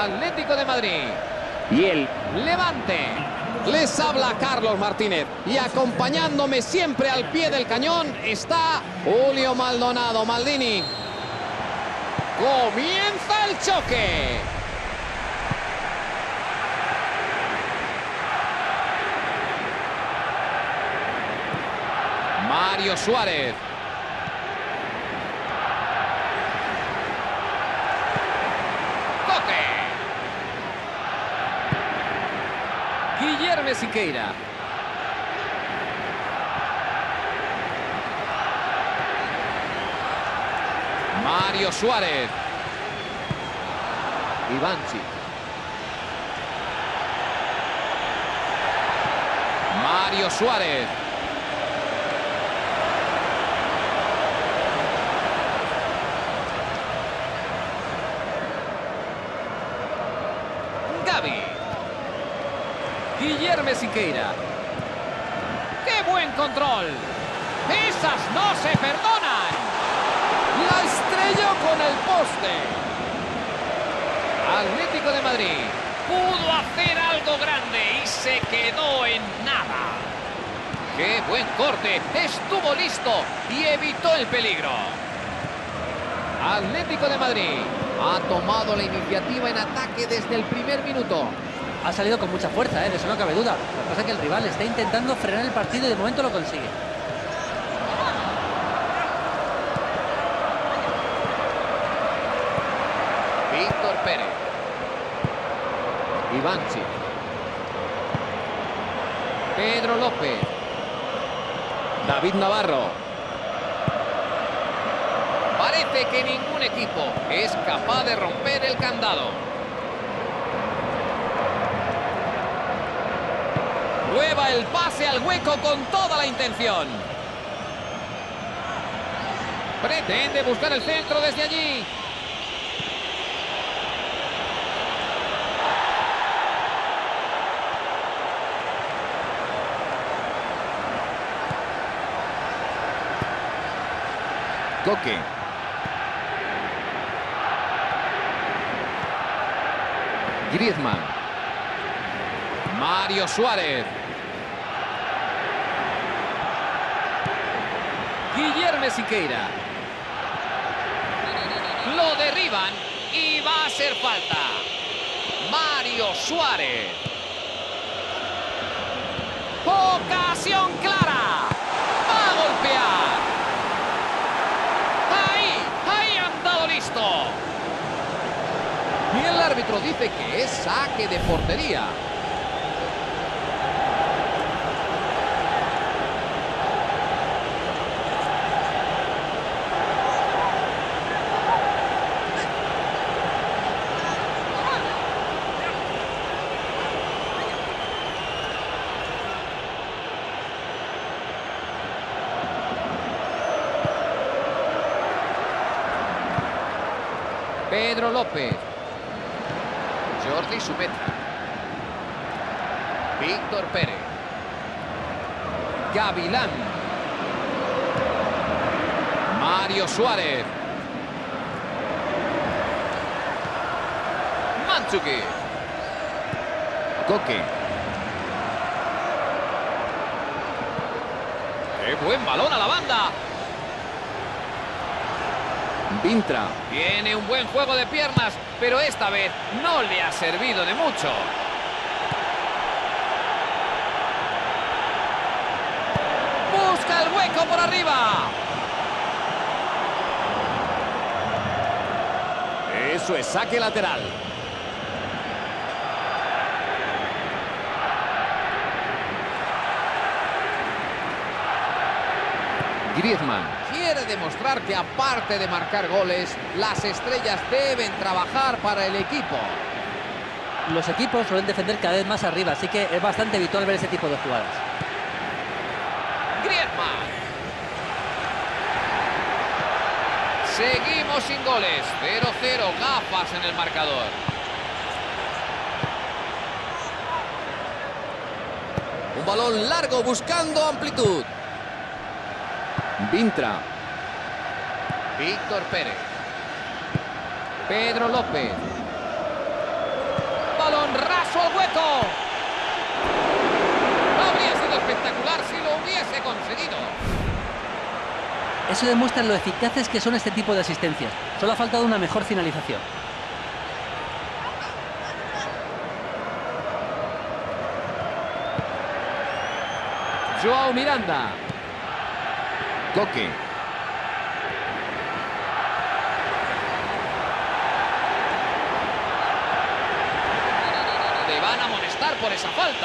Atlético de Madrid. Y el Levante. Les habla Carlos Martínez y acompañándome siempre al pie del cañón está Julio Maldonado. Maldini. Comienza el choque. Mario Suárez. Toque. Guilherme Siqueira. Mario Suárez. Ivanchi. Mario Suárez. Gavi. Guilherme Siqueira. ¡Qué buen control! ¡Esas no se perdonan! La estrelló con el poste. Atlético de Madrid pudo hacer algo grande y se quedó en nada. ¡Qué buen corte! Estuvo listo y evitó el peligro. Atlético de Madrid ha tomado la iniciativa en ataque desde el primer minuto. Ha salido con mucha fuerza, de eso no cabe duda. Lo que pasa es que el rival está intentando frenar el partido y de momento lo consigue. Víctor Pérez. Ivanchi. Pedro López. David Navarro. Parece que ningún equipo es capaz de romper el candado. Prueba el pase al hueco con toda la intención. Pretende buscar el centro desde allí. Coque. Griezmann. Mario Suárez. Guilherme Siqueira. Lo derriban y va a ser falta. Mario Suárez. Ocasión clara. Va a golpear. Ahí han dado listo. Y el árbitro dice que es saque de portería. Pedro López. Jordi Sumeta. Víctor Pérez. Gavilán. Mario Suárez. Mandzukic. Coque. ¡Qué buen balón a la banda! Vintra. Tiene un buen juego de piernas, pero esta vez no le ha servido de mucho. Busca el hueco por arriba. Eso es saque lateral. Griezmann quiere demostrar que aparte de marcar goles, las estrellas deben trabajar para el equipo. Los equipos suelen defender cada vez más arriba, así que es bastante habitual ver ese tipo de jugadas. Griezmann. Seguimos sin goles. 0-0, gafas en el marcador. Un balón largo buscando amplitud. Vintra. Víctor Pérez. Pedro López. al hueco. Habría sido espectacular si lo hubiese conseguido. Eso demuestra lo eficaces que son este tipo de asistencias. Solo ha faltado una mejor finalización. Joao Miranda. Coque. Le van a amonestar por esa falta.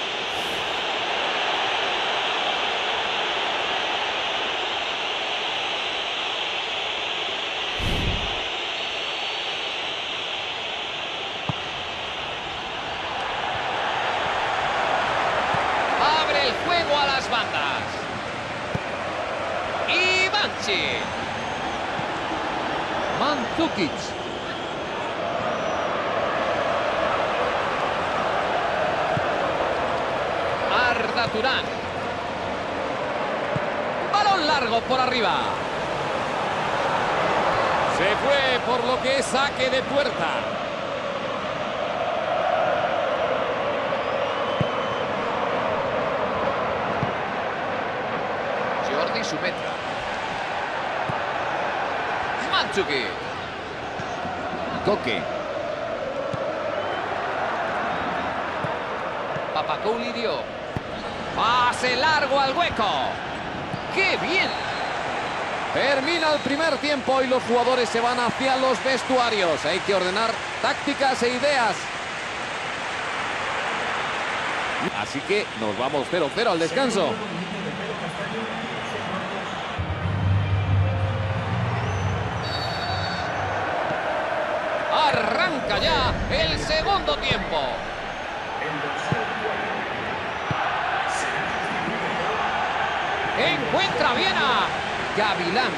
Abre el juego a las bandas. Ivanchi. Mandzukic. Arda Turán. Balón largo por arriba. Se fue por lo que es saque de puerta. Jordi Sumetra. Mandzukic. Coque. Papakouli dio. Pase largo al hueco. ¡Qué bien! Termina el primer tiempo y los jugadores se van hacia los vestuarios. Hay que ordenar tácticas e ideas. Así que nos vamos 0-0 al descanso. Arranca ya el segundo tiempo. Encuentra bien a Gavilán.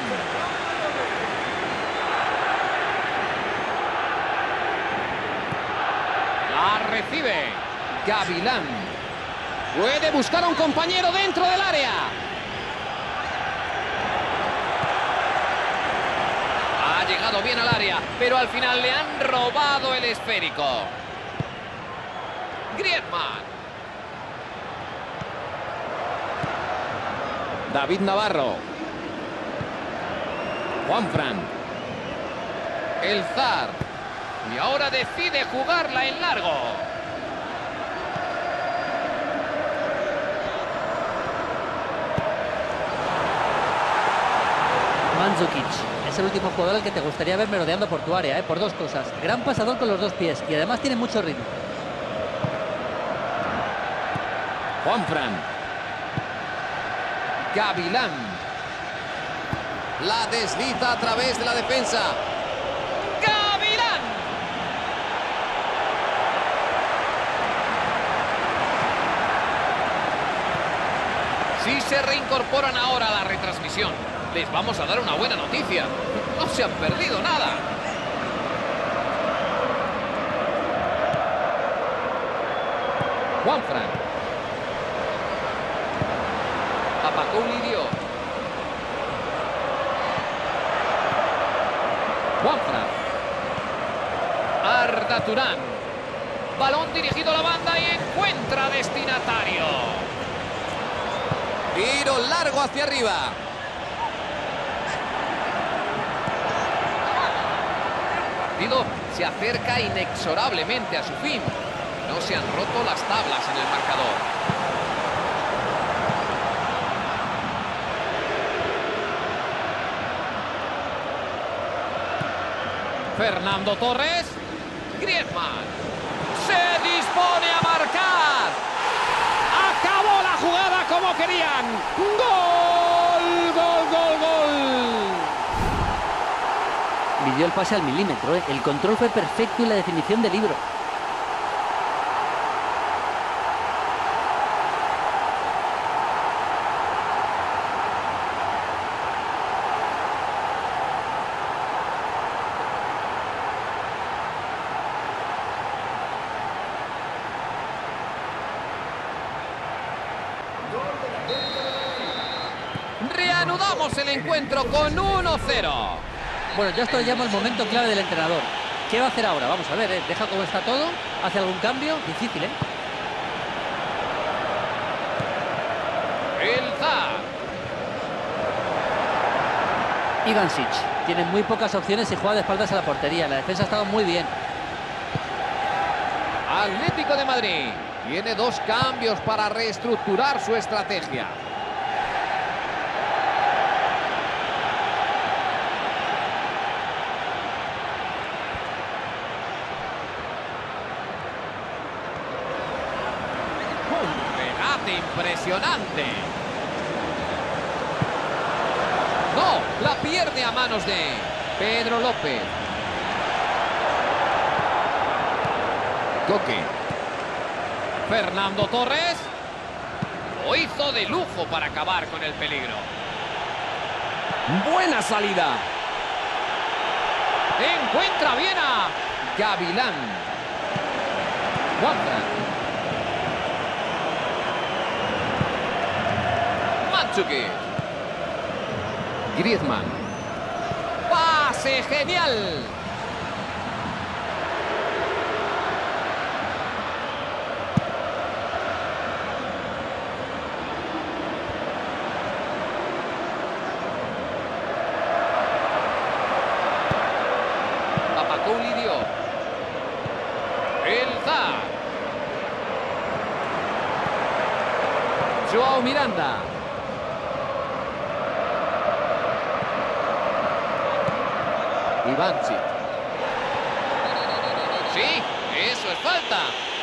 La recibe Gavilán. Puede buscar a un compañero dentro del área. Ha llegado bien al área, pero al final le han robado el esférico. Griezmann. David Navarro. Juanfran. El Zar. Y ahora decide jugarla en largo. Mandzukic es el último jugador al que te gustaría ver merodeando por tu área, por dos cosas. Gran pasador con los dos pies y además tiene mucho ritmo. Juanfran. Gavilán. La desliza a través de la defensa. ¡Gavilán! Si se reincorporan ahora a la retransmisión, les vamos a dar una buena noticia. No se han perdido nada. Juanfran. Papakouli dio. Juanfran. Arda Turán. Balón dirigido a la banda y encuentra destinatario. Tiro largo hacia arriba. El partido se acerca inexorablemente a su fin. No se han roto las tablas en el marcador. Fernando Torres. Griezmann. Se dispone a marcar. Acabó la jugada como querían. ¡Gol! ¡Gol, gol, gol! Midió el pase al milímetro, ¿eh? El control fue perfecto y la definición de libro. Reanudamos el encuentro con 1-0. Bueno, ya esto le llamo el momento clave del entrenador. ¿Qué va a hacer ahora? Vamos a ver, deja cómo está todo, hace algún cambio, difícil, ¿eh? El Zar. Ivancic tiene muy pocas opciones y juega de espaldas a la portería. La defensa ha estado muy bien. Atlético de Madrid tiene 2 cambios para reestructurar su estrategia. Un regate impresionante. No, la pierde a manos de Pedro López. Coque. Fernando Torres. Lo hizo de lujo para acabar con el peligro. Buena salida. Encuentra bien a Gavilán. Juanfran. Mandzukic. Griezmann. ¡Pase genial! Papacouli dio. El Zar. Joao Miranda. Ivancic. Sí, eso es falta.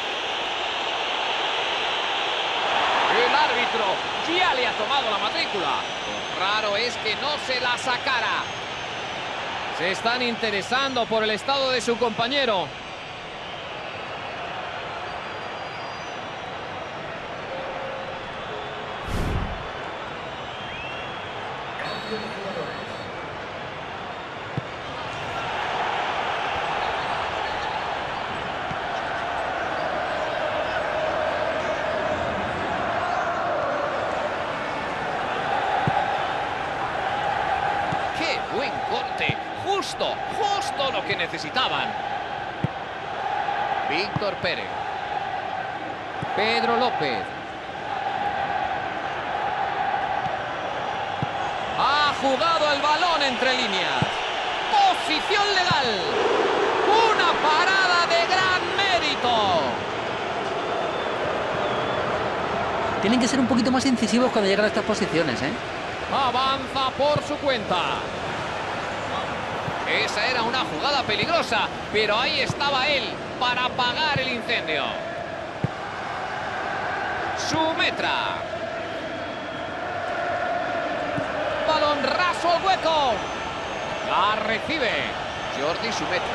El árbitro ya le ha tomado la matrícula. Lo raro es que no se la sacara. Se están interesando por el estado de su compañero. ¡Qué buen corte! Justo, justo lo que necesitaban. Víctor Pérez. Pedro López. Ha jugado el balón entre líneas. ¡Posición legal! ¡Una parada de gran mérito! Tienen que ser un poquito más incisivos cuando llegan a estas posiciones, ¿eh? Avanza por su cuenta. Esa era una jugada peligrosa, pero ahí estaba él para apagar el incendio. Sumetra. Balón raso al hueco. La recibe Jordi Sumetra.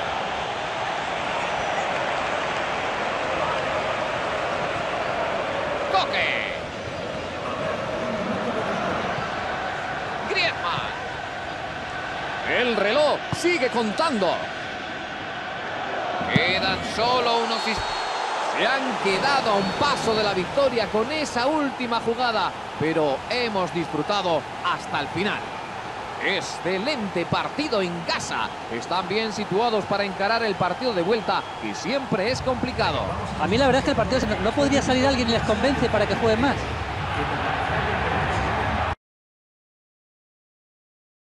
Coque. Griezmann. El reloj sigue contando. Quedan solo unos... Se han quedado a un paso de la victoria con esa última jugada, pero hemos disfrutado hasta el final. Excelente partido en casa. Están bien situados para encarar el partido de vuelta y siempre es complicado. A mí la verdad es que el partido no podría salir alguien y les convence para que jueguen más.